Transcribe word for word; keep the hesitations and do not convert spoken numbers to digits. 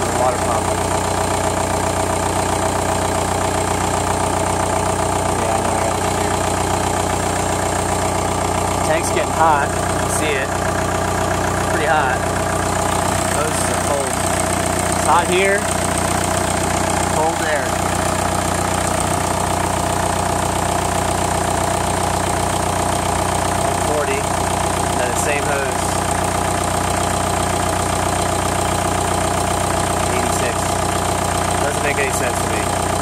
the water pump. Yeah, I know I got this here. The tank's getting hot. You can see it. Pretty hot. Hoses are cold. It's hot here. Cold there. one forty. And then the same hose. eighty-six. Doesn't make any sense to me.